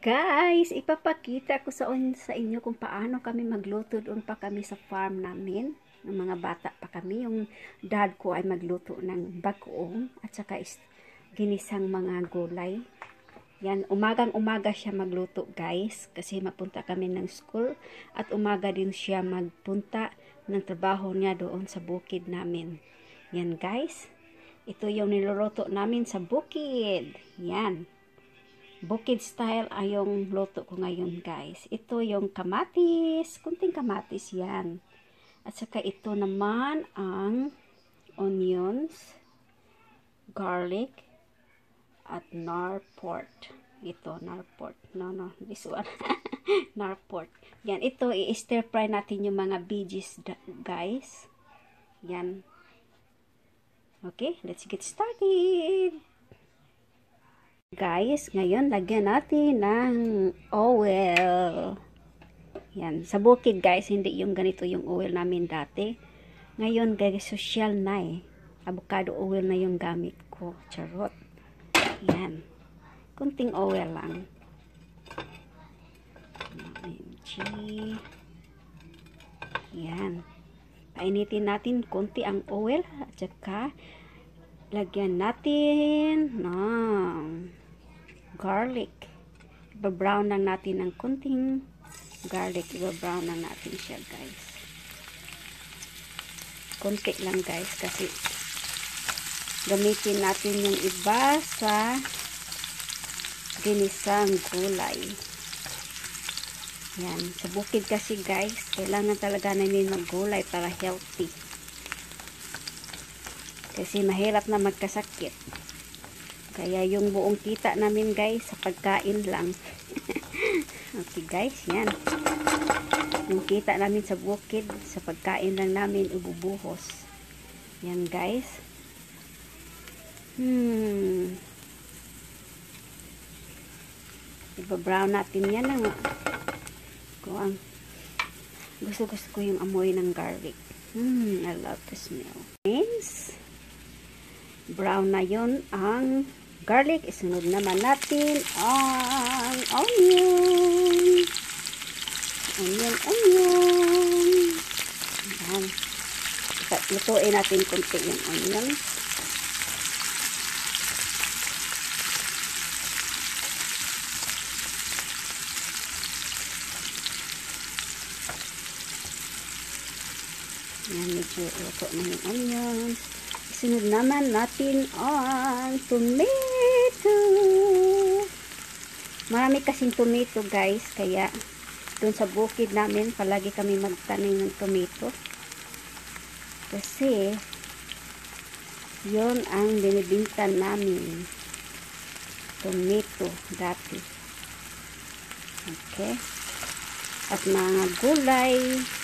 Guys, ipapakita ko sa inyo kung paano kami magluto doon pa kami sa farm namin. Ng mga bata pa kami. Yung dad ko ay magluto ng bagoong at saka ginisang mga gulay. Yan, umagang-umaga siya magluto guys. Kasi mapunta kami ng school. At umaga din siya magpunta ng trabaho niya doon sa bukid namin. Yan guys. Ito yung niluluto namin sa bukid. Yan. Bukid style ay yung luto ko ngayon guys. Ito yung kamatis. Kunting kamatis yan. At saka ito naman ang onions, garlic, at narport. Ito, narport. No, this one. Narport. Yan, ito, i-stir fry natin yung mga veggies guys. Yan. Okay, let's get started. Guys, ngayon lagyan natin ng oil. Yan, sa bukid guys, hindi yung ganito yung oil namin dati. Ngayon guys, social na eh. Avocado oil na yung gamit ko. Charot. Yan. Kunting oil lang. OMG. Yan. Painitin natin konti ang oil at saka lagyan natin ng garlic. Iba-brown lang natin ng kunting garlic. Iba-brown lang natin siya guys. Kunti lang guys kasi gamitin natin yung iba sa ginisang gulay. Yan. Sa bukid kasi guys, kailangan talaga namin maggulay para healthy. Kasi mahirap na magkasakit. Kaya yung buong kita namin guys, sa pagkain lang. Okay guys, yan. Yung kita namin sa bukid, sa pagkain lang namin ububuhos. Yan guys. Iba-brown natin yan. Gusto ko yung amoy ng garlic. I love the smell. Yes. Brown na yun ang garlic. Isunod naman natin ang onion. Onion. Ayan. Lutuin natin konti yung onion. Ayan, medyo luto na yung onion. Sunod naman natin ang tomato. Marami kasing tomato guys, kaya doon sa bukid namin palagi kami magtanim ng tomato. Kasi yon ang binibinta namin. Tomato dati. Okay. At mga gulay,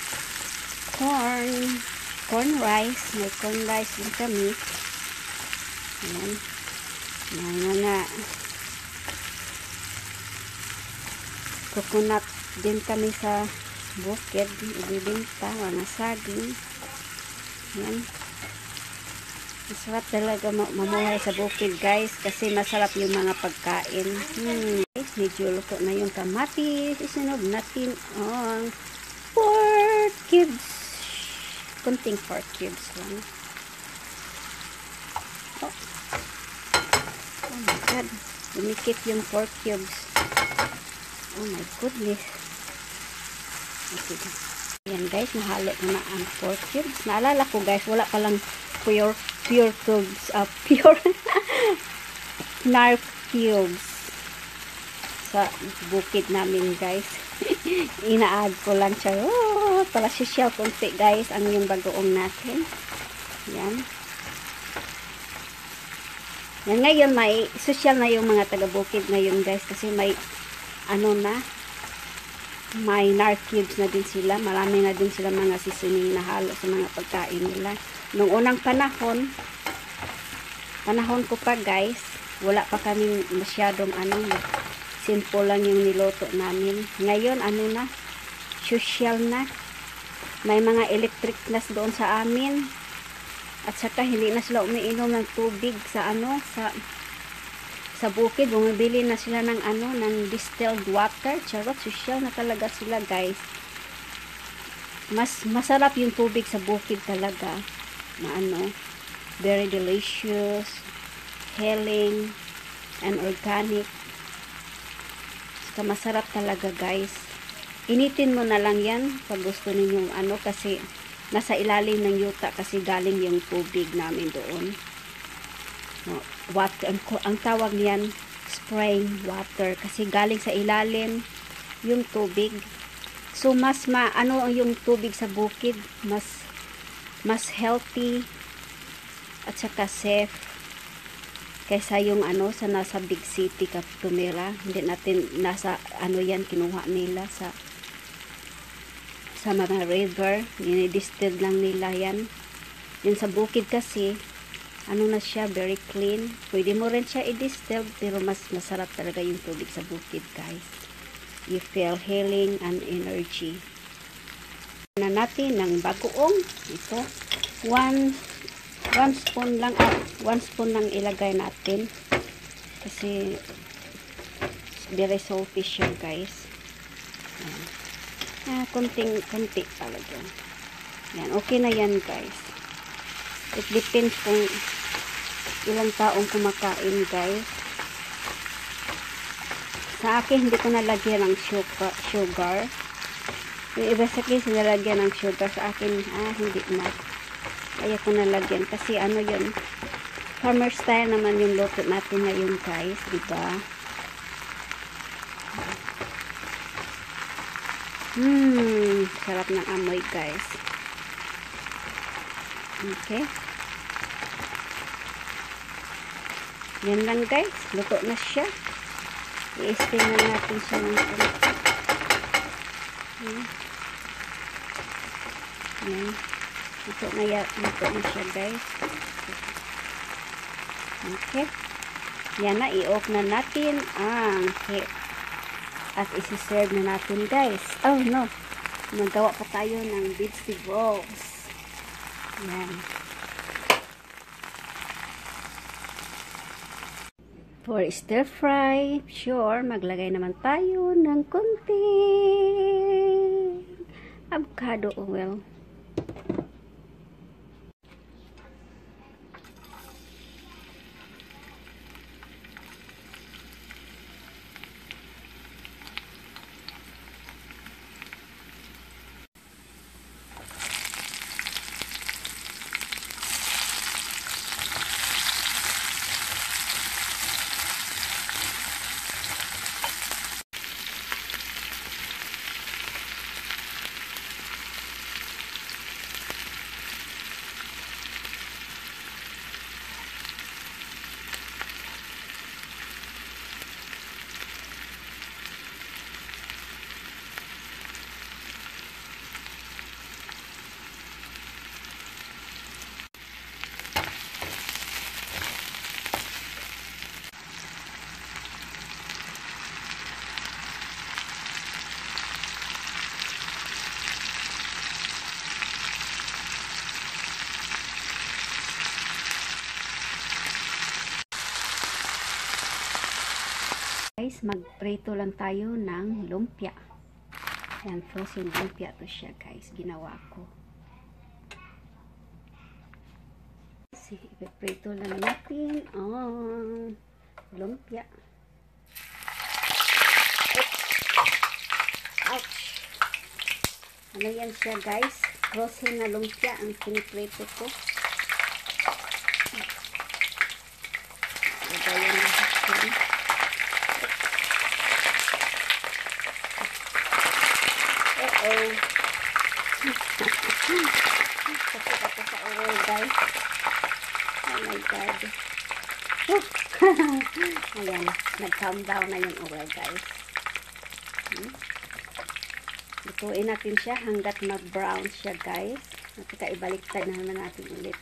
corn rice. May corn rice din kami. Ayan. May mga coconut din kami sa bukid. Ibibinta. Mga saging. Ayan. Masarap talaga mamuhay sa bukid guys. Kasi masarap yung mga pagkain. Medyo luto na yung kamatis. Isunod natin ang pork cubes. Kunting pork cubes lang. Oh my god. Lumikit yung pork cubes. Oh my goodness. Okay. Ayan guys, nahalo ko na ang pork cubes. Naalala ko guys, wala palang pure cubes. Pure nard cubes sa bukid namin guys. Ina-add ko lang siya. Para social konti guys ang yung bagoong natin. Yan. Yan ngayon may social na yung mga taga-bukid ngayon guys kasi may may nard cubes na din sila. Marami na din sila mga seasoning na halo sa mga pagkain nila. Nung unang panahon ko pa guys, wala pa kaming masyadong simple lang yung niloto namin. Ngayon social na. May mga electric na doon sa amin. At saka hindi na sila umiinom ng tubig sa sa bukid, bumibili na sila ng ng distilled water. Charot, social na talaga sila, guys. Mas masarap yung tubig sa bukid talaga. Na very delicious, healing, and organic. Saka masarap talaga, guys. Initin mo na lang yan pag gusto ninyong kasi nasa ilalim ng yuta kasi galing yung tubig namin doon. Water, ang tawag niyan spraying water kasi galing sa ilalim yung tubig. So mas yung tubig sa bukid mas healthy at saka safe kaysa yung sa nasa big city ka tumira. Hindi natin nasa yan kinuha nila sa mga river, dinidistill lang nila yan. Yung sa bukid kasi na siya, very clean. Pwede mo rin siya i-distill, pero mas masarap talaga yung tubig sa bukid, guys. You feel healing and energy. Na natin ng bagoong. Ito. 1 spoon lang. 1 spoon lang ilagay natin. Kasi very salty siya, guys. Konti talaga. Yan, okay na yan, guys. It depends kung ilang taong kumakain, guys. Sa akin, hindi ko nalagyan ng sugar. Yung iba sa akin, sinalagyan ng sugar. Sa akin, hindi na. Ayaw ko nalagyan. Kasi yun, farmer style naman yung luto natin ngayon, guys. Diba? Sarap ng amoy, guys. Okay. Yan lang, guys. Luto na siya. I-steam na natin siya ng yan. Luto na siya, guys. Okay. Yan na. I-off na natin ang cake. At isi-serve na natin, guys. Oh, no. Magawa pa tayo ng vegetables. Yan. For stir fry, sure, maglagay naman tayo ng konting avocado oil. Guys, magprito lang tayo ng lumpia. Yan, frozen lumpia to siya, guys. Ginawa ko. Kasi, ipiprito lang natin ang lumpia. Ouch! Ano yan siya, guys? Frozen na lumpia ang piniprito ko. Lagayan natin. Kasi ako sa oil, guys. Oh my God. Ayan, nag-calm down na yung oil, guys. Lutuin natin siya hanggat mag-brown siya, guys. At ibaliktad na naman natin ulit.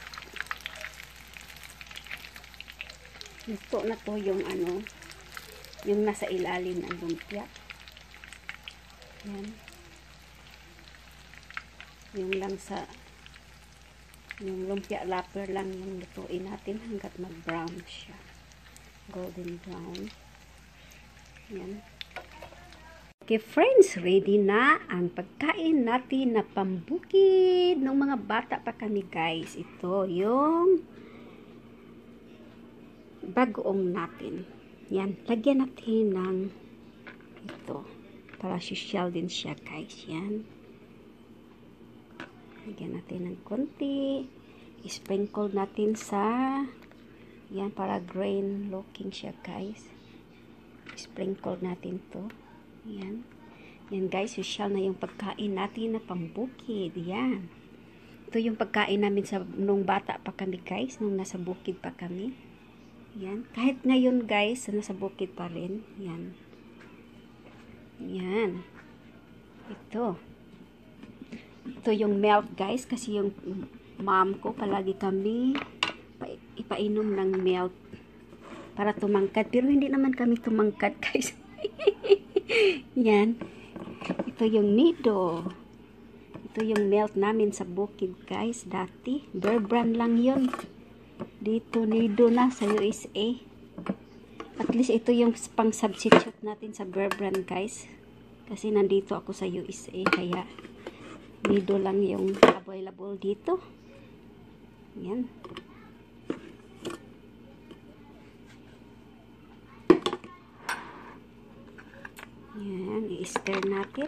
Luto na to yung Yung nasa ilalim ng lumpia. Yan. Yung lang sa yung lumpia wrapper lang yung lutuin natin hanggat mag-brown siya. Golden brown. Yan. Okay friends, ready na ang pagkain natin na pambukid ng mga bata pa kami guys. Ito yung bagoong natin. Yan, lagyan natin ng ito. Para social din siya guys. Yan. Lagyan natin ng konti. Sprinkle natin sa yan para grain looking siya guys. Sprinkle natin to. Yan. Yan guys, social na yung pagkain natin na pambukid. Yan. Ito yung pagkain namin nung bata pa kami guys, nung nasa bukid pa kami. Yan. Kahit ngayon guys, nasa bukid pa rin. Yan. Yan. Ito. Ito yung milk guys, kasi yung mom ko palagi kami ipainom ng milk para tumangkad. Pero hindi naman kami tumangkad guys. Yan. Ito yung nido. Ito yung milk namin sa bukid guys. Dati. Bear brand lang yun. Dito nido na sa USA. At least ito yung pang substitute natin sa Bear brand guys. Kasi nandito ako sa USA. Kaya nido lang yung available dito. Yan. Yan, i-stir natin.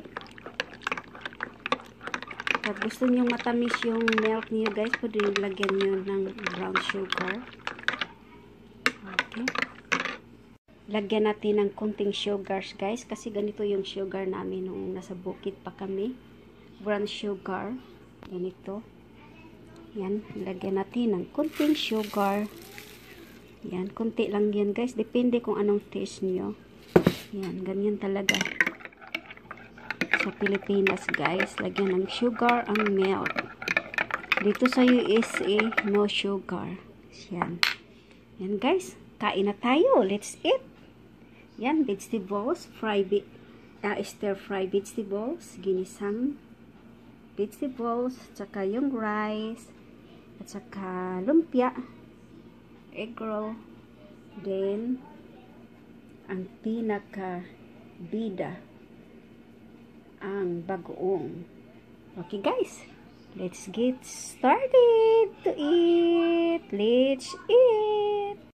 Pag gusto nyo matamis yung milk niyo guys, pwede lagyan nyo ng brown sugar. Okay. Lagyan natin ng konting sugars guys, kasi ganito yung sugar namin nung nasa bukid pa kami. Brown sugar. Ganito. Yan, lagyan natin ng konting sugar. Yan, konti lang yan guys. Depende kung anong taste nyo. Yan, ganyan talaga. Sa Pilipinas guys, lagyan ng sugar ang milk. Dito sa USA, no sugar. Yan. Yan guys, kain na tayo. Let's eat. Yan, vegetables, stir fry vegetables, ginisang vegetables, tsaka yung rice, at saka lumpia, egg roll, then ang pinaka bida ang bagoong. Okay guys, let's get started to eat. Let's eat.